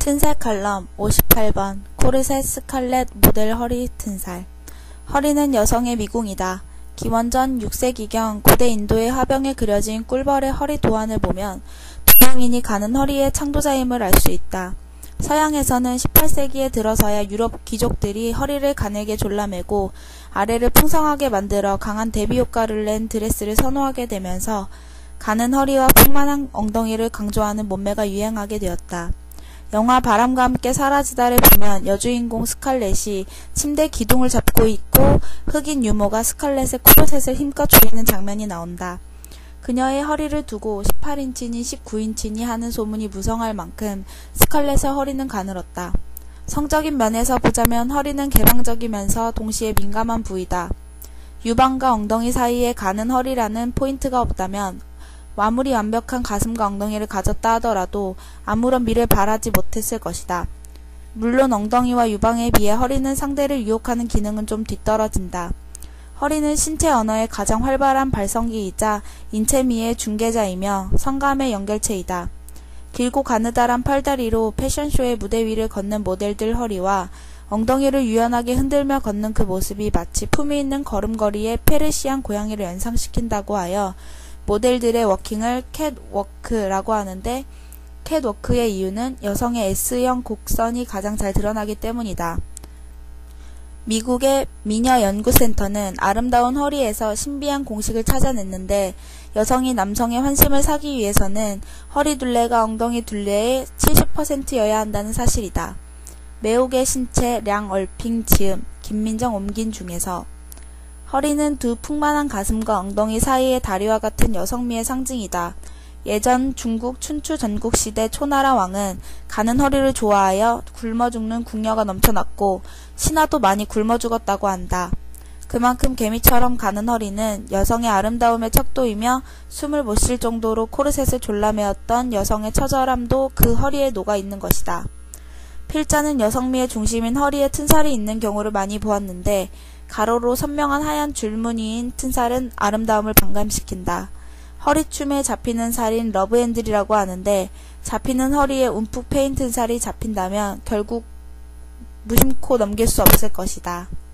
튼살 칼럼 58번 코르셋 스칼렛 모델 허리 튼살. 허리는 여성의 미궁이다. 기원전 6세기경 고대 인도의 화병에 그려진 꿀벌의 허리 도안을 보면 동양인이 가는 허리의 창조자임을 알 수 있다. 서양에서는 18세기에 들어서야 유럽 귀족들이 허리를 가늘게 졸라매고 아래를 풍성하게 만들어 강한 대비 효과를 낸 드레스를 선호하게 되면서 가는 허리와 풍만한 엉덩이를 강조하는 몸매가 유행하게 되었다. 영화 바람과 함께 사라지다를 보면 여주인공 스칼렛이 침대 기둥을 잡고 있고 흑인 유모가 스칼렛의 코르셋을 힘껏 조이는 장면이 나온다. 그녀의 허리를 두고 18인치니 19인치니 하는 소문이 무성할 만큼 스칼렛의 허리는 가늘었다. 성적인 면에서 보자면 허리는 개방적이면서 동시에 민감한 부위다. 유방과 엉덩이 사이에 가는 허리라는 포인트가 없다면 아무리 완벽한 가슴과 엉덩이를 가졌다 하더라도 아무런 미를 바라지 못했을 것이다. 물론 엉덩이와 유방에 비해 허리는 상대를 유혹하는 기능은 좀 뒤떨어진다. 허리는 신체 언어의 가장 활발한 발성기이자 인체미의 중개자이며 성감의 연결체이다. 길고 가느다란 팔다리로 패션쇼의 무대 위를 걷는 모델들 허리와 엉덩이를 유연하게 흔들며 걷는 그 모습이 마치 품위 있는 걸음걸이의 페르시안 고양이를 연상시킨다고 하여 모델들의 워킹을 캣워크라고 하는데, 캣워크의 이유는 여성의 S형 곡선이 가장 잘 드러나기 때문이다. 미국의 미녀연구센터는 아름다운 허리에서 신비한 공식을 찾아냈는데, 여성이 남성의 환심을 사기 위해서는 허리 둘레가 엉덩이 둘레의 70%여야 한다는 사실이다. 매혹의 신체 량얼핑 지음 김민정 옮긴 중에서 허리는 두 풍만한 가슴과 엉덩이 사이의 다리와 같은 여성미의 상징이다. 예전 중국 춘추 전국시대 초나라 왕은 가는 허리를 좋아하여 굶어 죽는 궁녀가 넘쳐났고 신하도 많이 굶어 죽었다고 한다. 그만큼 개미처럼 가는 허리는 여성의 아름다움의 척도이며 숨을 못 쉴 정도로 코르셋을 졸라매었던 여성의 처절함도 그 허리에 녹아 있는 것이다. 필자는 여성미의 중심인 허리에 튼살이 있는 경우를 많이 보았는데 가로로 선명한 하얀 줄무늬인 튼살은 아름다움을 반감시킨다. 허리춤에 잡히는 살인 러브핸들이라고 하는데 잡히는 허리에 움푹 패인 튼살이 잡힌다면 결국 무심코 넘길 수 없을 것이다.